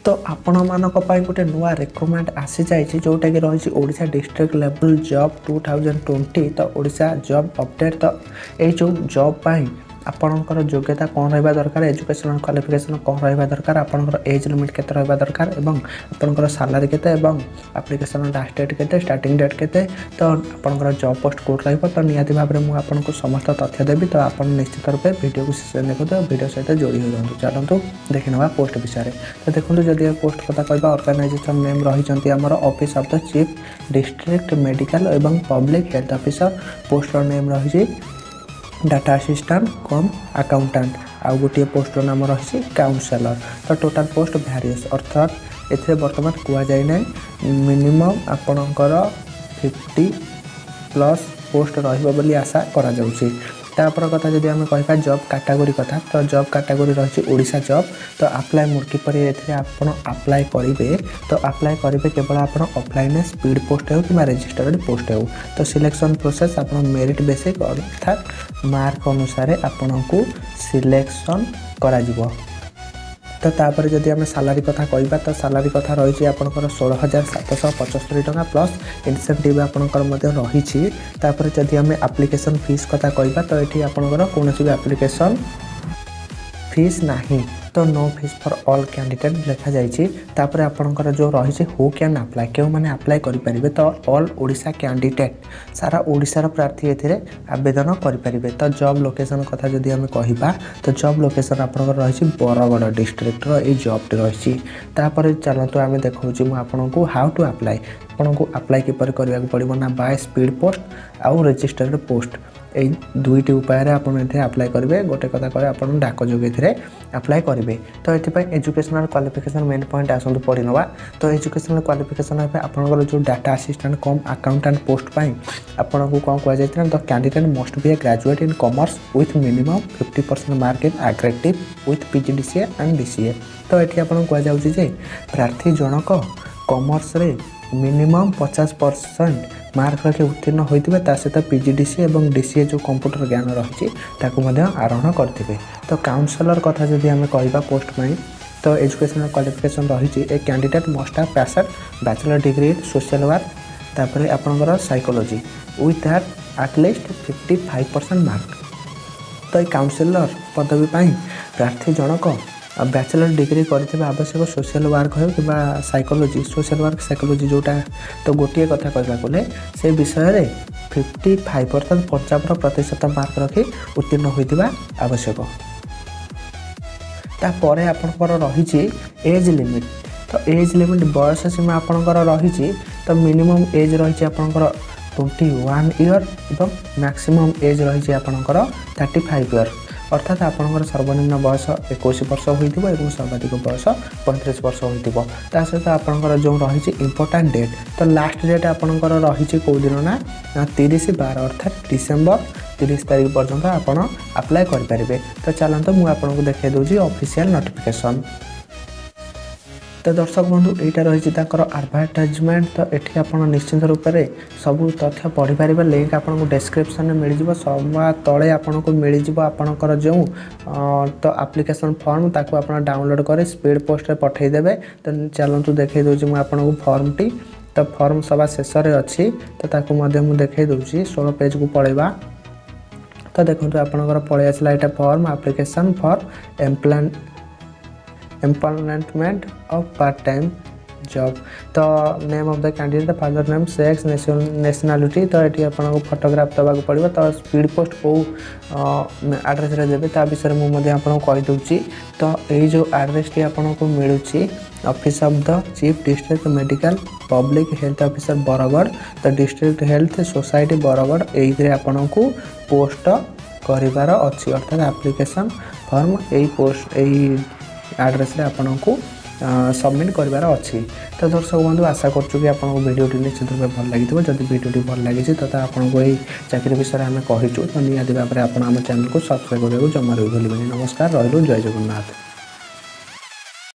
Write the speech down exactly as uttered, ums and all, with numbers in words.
तो आपण मानक गोटे नुआ रिक्रुटमेंट आसी जाइए जोटा कि रही Odisha district level job two thousand twenty. तो ओडिशा जॉब अपडेट तो ये जो जॉब पाई आपणकर योग्यता कौन रहा दरकार, एजुकेशनल क्वालिफिकेशन कौन रहा दरकार, आपणकर एज लिमिट केते रहा दरकार एवं आपणकर सैलरी केते एवं एप्लिकेशन लास्ट डेट केते स्टार्टिंग डेट केते, तो आपणकर जॉब पोस्ट कोड रहिबो। तो निहाती भाव में मुझे आपको समस्त तथ्य देवी। तो आप निश्चित रूपे वीडियो को शेष देखते वीडियो सहित जोड़ी हो जाऊँ। चलतु देखी ना पोस्ट विषय। तो देखो जदि पोस्ट कथा कहवा ऑर्गेनाइजेशन नेम रही आमर office of the chief district medical एवं पब्लिक हेल्थ ऑफिसर, पोस्टर नेम रही डाटा असिस्टेंट कम अकाउंटेंट, आउ गोटे पोस्टर नाम रही काउंसलर। तो टोटाल पोस्ट भैरियस अर्थात ए बर्तमान कहुई ना मिनिमम आपणकर फिफ्टी प्लस पोस्ट रही आशा करा जाउछि। तापर कथा जदि आम कह जॉब कैटेगरी कथा, तो जॉब कैटेगरी रही ओडिशा जॉब। तो अप्लाई मोड किपर आप अप्लाई करेंगे, तो अप्लाई करेंगे केवल आप ऑफलाइन स्पीड पोस्ट हो कि रजिस्टर्ड पोस्ट हो। तो सिलेक्शन प्रोसेस आप मेरिट बेसिक अर्थात मार्क अनुसार आपन को सिलेक्शन करा जिवो। तो तापर जदि आम सालारी कथा कहवा, तो सालारी कथा रही आपंकर षोल हजार सातश पचस्तरी टका प्लस इनसेंटिव आपंकर रही। तापर जदि आम एप्लिकेशन फीस कथा कहवा, तो ये आपंकर कौन भी एप्लिकेशन फीस नहीं। तो no fee for all candidate लिखा जाइए। तापर आपंकर जो रही हु कैन अप्लाई, क्यों मैंने अप्लाई करेंगे, तो ऑल ओडिशा कैंडिडेट सारा ओडिशार प्रार्थी ए आवेदन करेंगे। तो जॉब लोकेशन कथा जदि आम कहवा, तो जॉब लोकेशन आपंकर रही बरगड़ डिस्ट्रिक्टर ये जॉब रही। तापर चलतु आम देखा मुझे हाउ टू अप्लाई, आपको अप्लाई किपर करने पड़ो ना बाय स्पीड पोस्ट आउ रजिस्टर्ड पोस्ट, ये दुईट उपाय आप अप्लाई करेंगे। गोटे कथा कहे आप डाक जोगे अप्लाई करेंगे। तो ये एजुकेशनल क्वालिफिकेशन मेन पॉइंट आसतु पढ़ी नवा। तो एजुकेशनल क्वालिफिकेशन आपंकर जो data assistant cum accountant post पाई आपन को कौन कह जाए, the candidate must be a graduate in commerce with minimum fifty percent mark in aggregate with PGDCA and DCA. तो ये आपन कह जाए प्रार्थी जनक कॉमर्स रे मिनिमम पचास परसेंट मार्क रखी उत्तीर्ण होते सहित पीजीडीसी और डीसीए जो कंप्यूटर ज्ञान रही आरोहण करते। तो काउंसलर कथा जदि आम कहवा पोस्ट में, तो एजुकेशनल क्वालिफिकेशन रही a candidate must have passed bachelor degree in social work, तापर आपंकर psychology with that at least fifty five percent mark. तो ये काउंसलर पदवी प्रार्थी जनक बैचलर डिग्री करथिबा आवश्यक सोशल वर्क हो कि साइकोलॉजी सोशल वर्क साइकोलॉजी जोटा। तो गोटे कथा कहला गले से विषय रे फिफ्टी फाइव परसेंट पचावन प्रतिशत मार्क रखी उत्तीर्ण होइतिबा आवश्यक। तापर आपंकर रही एज लिमिट। तो एज लिमिट बयस सीमा आपंकर रही, तो मिनिमम एज रही आपंकर ट्वेंटी वन इयर और मैक्सिमम एज रही आपंकर थर्टी फाइव इयर, अर्थात आपंकर सर्वनिम्न बयस इक्कीस वर्ष होइतिबो एवं सर्वाधिक बयस पैंतीस वर्ष होइतिबो। ता सहित आपंकर जो रही इंपोर्टेंट डेट, तो लास्ट डेट आपंकर रही कौ दिन ना तीस बारह अर्थात डिसेम्बर तीस तारीख पर्यंत आपड़ अप्लाई करेंगे। तो चलते मुझे आपको देखा दूसरी ऑफिशियल नोटिफिकेशन। तो दर्शक बंधु यहाँ रही एडवर्टाइजमेंट। तो ये आप निश्चित रूप से सबू तथ्य पढ़ी पारे, लिंक आपको डिस्क्रिप्शन में मिल जाव, सवा तले आपको मिल जाव आपणकर जो तो एप्लिकेशन फॉर्म ताको आप डाउनलोड कर स्पीड पोस्ट रे पठेदेवे। तो चलतु देखा दूसरी मुझे आपको फॉर्मटी। तो फॉर्म सवा शेष में अच्छी, तो ताकू देखा दूसरी षोल पेज को पढ़ेगा। तो देखो आपंकर पलि आसला यहाँ form application for employ employment of part time job. तो name of the candidate, father name, sex, nationality. तो ये आपको फोटोग्राफ देवाक पड़ो। तो स्पीड पोस्ट कौ एड्रेस देवे ता विषय मुझे आपको कहीदे। तो ये जो एड्रेस टी आपको मिलूँ office of the chief district medical public health officer Bargarh, तो डिस्ट्रिक्ट हेल्थ सोसाइटी बरगड़, ये आपको पोस्ट करार अच्छी अर्थात एप्लिकेशन फॉर्म यही पोस्ट यही एड्रेस रे आपन को सबमिट करार अच्छी। तो दर्शक बंधु आशा करूँ कि आपको वीडियोटी निश्चित रूप भल लगी। जब वीडियोटी भल लगी तो आपको यही चाकरी विषय में कहीचु, तो निहाती भाव में आप चैनल को सब्सक्राइब करने जमा भी भूलें। नमस्कार, रही जय जगन्नाथ।